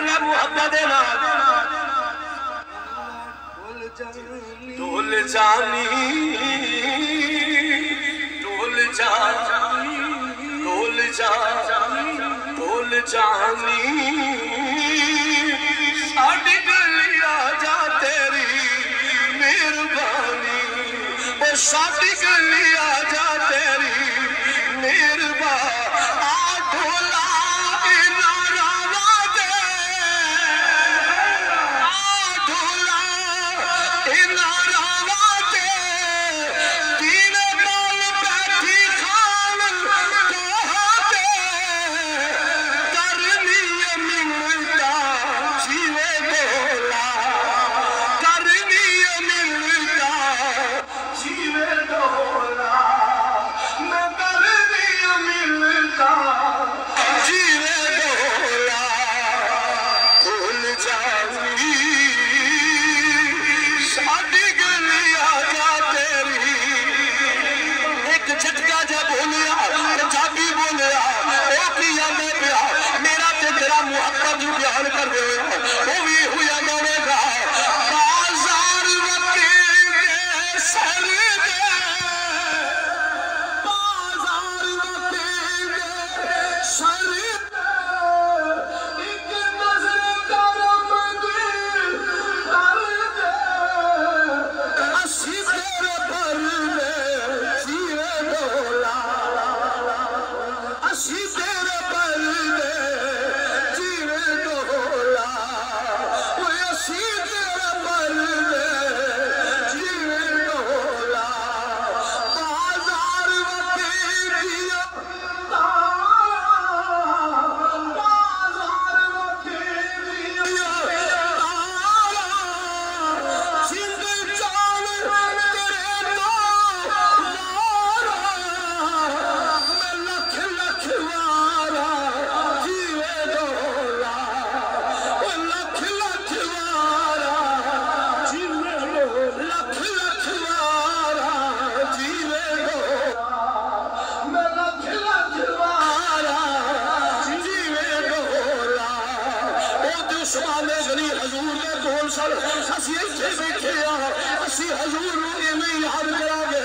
ले मुहब्बत दे नाल ढोल जानी ढोल जानी ढोल जानी ढोल जानी साडी गली आ जा तेरी मेहरबानी ओ साडी गली आ जा तेरी मेहरबानी आ ढोला इना रावा दे आ ढोला इना रावा दे तीन नाल बैठी खान कहते करनी मिलता जीवे ढोला करनी मिलता जीवे ढोला मैं करनी मिलता जीवे ढोला भूल जाऊंगी साडी गली आ जा तेरी एक झटका जा बोलिया पंजाबी बोलिया ओ पिया मैं पिया मेरा ते तेरा मुहब्बत जो बयान कर रहे हो वो भी हुआ मरेगा बाजार वकील सर दे बाजार वकील सर दे एक नजर करम दी कर दे असी तेरे पर में जीवे ढोला असी तेरे पर में जीवे ढोला वो असी तेरे पर में जीवे ढोला बाजार वकील दिया बाजार वकील दिया जिंद जान तेरे मैं लख लख वारा जीवे ढोला ओ लख लख वारा जीवे ढोला लख लख वारा जीवे ढोला मैं लख लख वारा जीवे ढोला ओ दुश्मन गली हजूर दे ढोल सन असी इत्थे बैठे आ असी हजूर नूं इवें याद करांगे